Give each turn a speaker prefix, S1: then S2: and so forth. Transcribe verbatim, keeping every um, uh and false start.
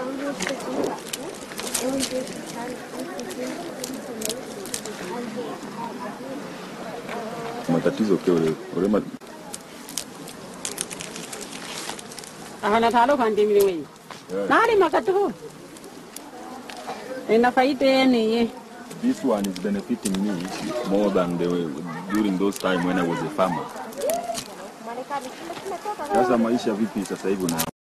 S1: matatizo kile urema
S2: ahana thalo khande mile wewe nali makatu ina faite ni
S1: this one is benefiting me more than the during those time when I was a farmer. Sasa maisha vipi sasa hivi na